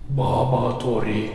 Baba Torik.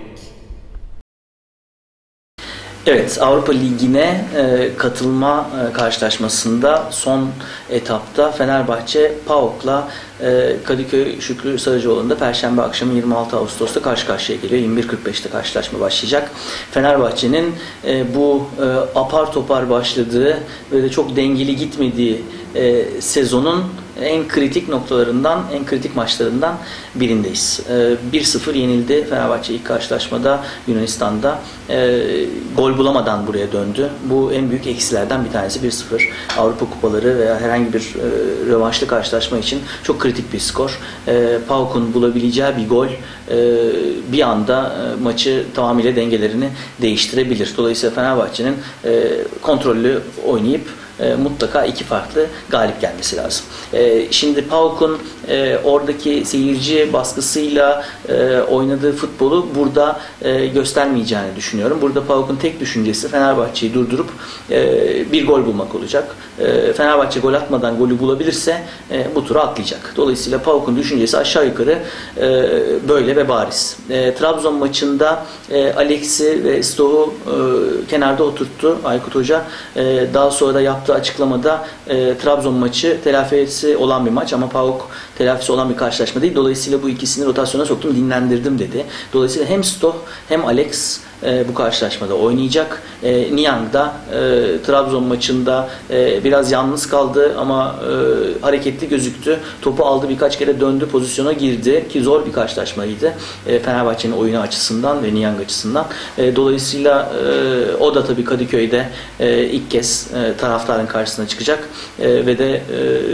Evet, Avrupa Ligi'ne katılma karşılaşmasında son etapta Fenerbahçe PAOK'la Kadıköy Şükrü Saracoğlu'nda Perşembe akşamı 26 Ağustos'ta karşı karşıya geliyor. 21.45'te karşılaşma başlayacak. Fenerbahçe'nin bu apar topar başladığı ve de çok dengeli gitmediği sezonun en kritik noktalarından, en kritik maçlarından birindeyiz. 1-0 yenildi Fenerbahçe ilk karşılaşmada Yunanistan'da. Gol bulamadan buraya döndü. Bu en büyük eksilerden bir tanesi. 1-0 Avrupa Kupaları veya herhangi bir rövanşlı karşılaşma için çok kritik bir skor. PAOK'un bulabileceği bir gol bir anda maçı tamamıyla dengelerini değiştirebilir. Dolayısıyla Fenerbahçe'nin kontrollü oynayıp mutlaka iki farklı galip gelmesi lazım. Şimdi PAOK'un oradaki seyirci baskısıyla oynadığı futbolu burada göstermeyeceğini düşünüyorum. Burada PAOK'un tek düşüncesi Fenerbahçe'yi durdurup bir gol bulmak olacak. Fenerbahçe gol atmadan golü bulabilirse bu turu atlayacak. Dolayısıyla PAOK'un düşüncesi aşağı yukarı böyle ve bariz. Trabzon maçında Alex'i ve Stoh'u kenarda oturttu Aykut Hoca. Daha sonra da yaptığı açıklamada Trabzon maçı telafisi olan bir maç ama PAOK telafisi olan bir karşılaşma değil. Dolayısıyla bu ikisini rotasyona soktum, dinlendirdim dedi. Dolayısıyla hem Stoh hem Alex bu karşılaşmada oynayacak. Niang da Trabzon maçında biraz yalnız kaldı ama hareketli gözüktü. Topu aldı, birkaç kere döndü, pozisyona girdi ki zor bir karşılaşmaydı Fenerbahçe'nin oyunu açısından ve Niang açısından. Dolayısıyla o da tabii Kadıköy'de ilk kez taraftarın karşısına çıkacak ve de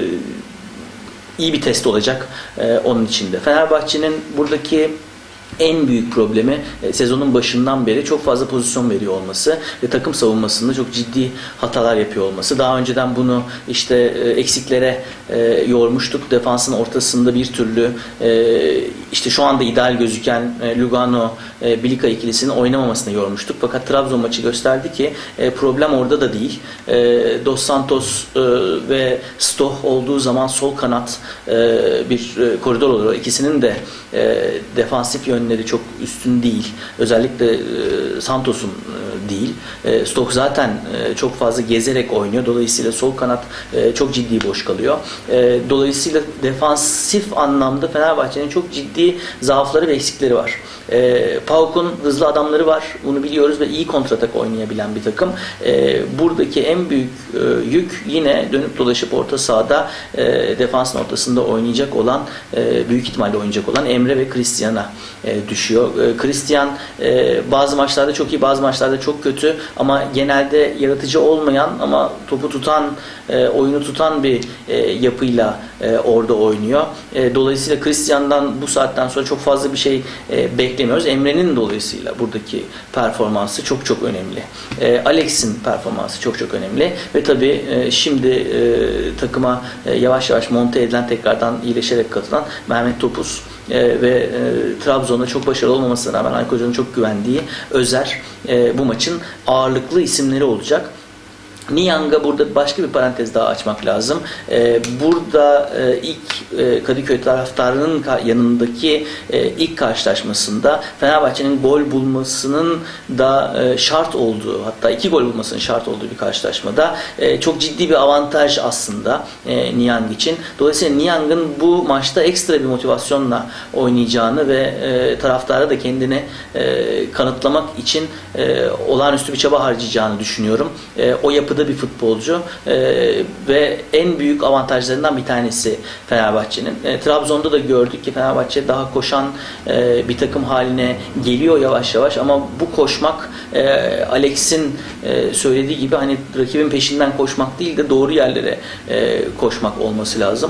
iyi bir test olacak onun içinde. Fenerbahçe'nin buradaki en büyük problemi sezonun başından beri çok fazla pozisyon veriyor olması ve takım savunmasında çok ciddi hatalar yapıyor olması. Daha önceden bunu işte eksiklere yormuştuk. Defansın ortasında bir türlü işte şu anda ideal gözüken Lugano Bilika ikilisinin oynamamasına yormuştuk. Fakat Trabzon maçı gösterdi ki problem orada da değil. Dos Santos ve Stoh olduğu zaman sol kanat bir koridor oluyor. İkisinin de defansif yönleri çok üstün değil. Özellikle Santos'un değil. Stoh zaten çok fazla gezerek oynuyor. Dolayısıyla sol kanat çok ciddi boş kalıyor. Dolayısıyla defansif anlamda Fenerbahçe'nin çok ciddi zaafları ve eksikleri var. PAOK'un hızlı adamları var. Bunu biliyoruz ve iyi kontratak oynayabilen bir takım. Buradaki en büyük yük yine dönüp dolaşıp orta sahada defansın ortasında oynayacak olan, büyük ihtimalle oynayacak olan Emre ve Christian'a düşüyor. Christian bazı maçlarda çok iyi, bazı maçlarda çok kötü ama genelde yaratıcı olmayan ama topu tutan, oyunu tutan bir yapıyla orada oynuyor. Dolayısıyla Christian'dan bu saatten sonra çok fazla bir şey beklemiyoruz. Emre'nin dolayısıyla buradaki performansı çok çok önemli. Alex'in performansı çok çok önemli ve tabii şimdi takıma yavaş yavaş monte edilen, tekrardan iyileşerek katılan Mehmet Topuz ve Trabzon'da çok başarılı olmamasına rağmen Aykut Hoca'nın çok güvendiği Özer bu maçın ağırlıklı isimleri olacak. Niang'a burada başka bir parantez daha açmak lazım. Burada ilk Kadıköy taraftarının yanındaki ilk karşılaşmasında Fenerbahçe'nin gol bulmasının da şart olduğu, hatta 2 gol bulmasının şart olduğu bir karşılaşmada çok ciddi bir avantaj aslında Niang için. Dolayısıyla Niang'ın bu maçta ekstra bir motivasyonla oynayacağını ve taraftara da kendini kanıtlamak için olağanüstü bir çaba harcayacağını düşünüyorum. O yapıda bir futbolcu ve en büyük avantajlarından bir tanesi Fenerbahçe'nin. Trabzon'da da gördük ki Fenerbahçe daha koşan bir takım haline geliyor yavaş yavaş ama bu koşmak Alex'in söylediği gibi hani rakibin peşinden koşmak değil de doğru yerlere koşmak olması lazım.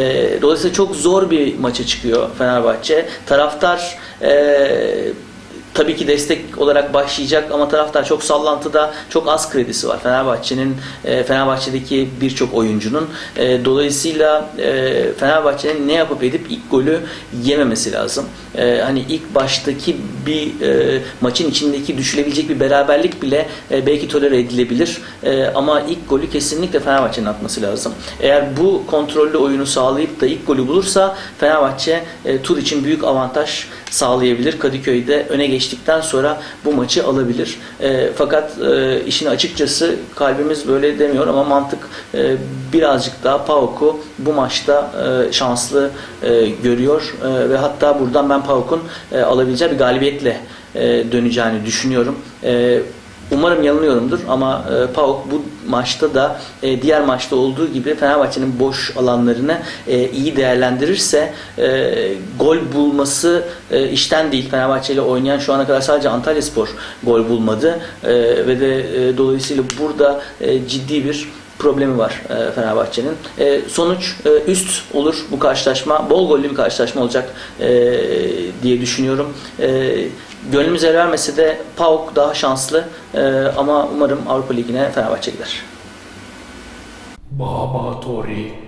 Dolayısıyla çok zor bir maça çıkıyor Fenerbahçe. Taraftar Tabii ki destek olarak başlayacak ama taraftar çok sallantıda, çok az kredisi var Fenerbahçe'deki birçok oyuncunun. Dolayısıyla Fenerbahçe'nin ne yapıp edip ilk golü yememesi lazım. Hani ilk baştaki bir maçın içindeki düşülebilecek bir beraberlik bile belki tolere edilebilir. Ama ilk golü kesinlikle Fenerbahçe'nin atması lazım. Eğer bu kontrollü oyunu sağlayıp da ilk golü bulursa Fenerbahçe tur için büyük avantaj sağlayabilir. Kadıköy'de öne geçtikten sonra bu maçı alabilir. Fakat işin açıkçası kalbimiz böyle demiyor ama mantık birazcık daha PAOK'u bu maçta şanslı görüyor ve hatta buradan ben PAOK'un alabileceği bir galibiyetle döneceğini düşünüyorum. Umarım yanılıyorumdur ama PAOK bu maçta da diğer maçta olduğu gibi Fenerbahçe'nin boş alanlarını iyi değerlendirirse gol bulması işten değil. Fenerbahçe ile oynayan şu ana kadar sadece Antalyaspor gol bulmadı ve de dolayısıyla burada ciddi bir problemi var Fenerbahçe'nin. Sonuç üst olur bu karşılaşma. Bol gollü bir karşılaşma olacak diye düşünüyorum. Gönlümüz el vermese de PAOK daha şanslı ama umarım Avrupa Ligi'ne Fenerbahçe gider. Baba Tori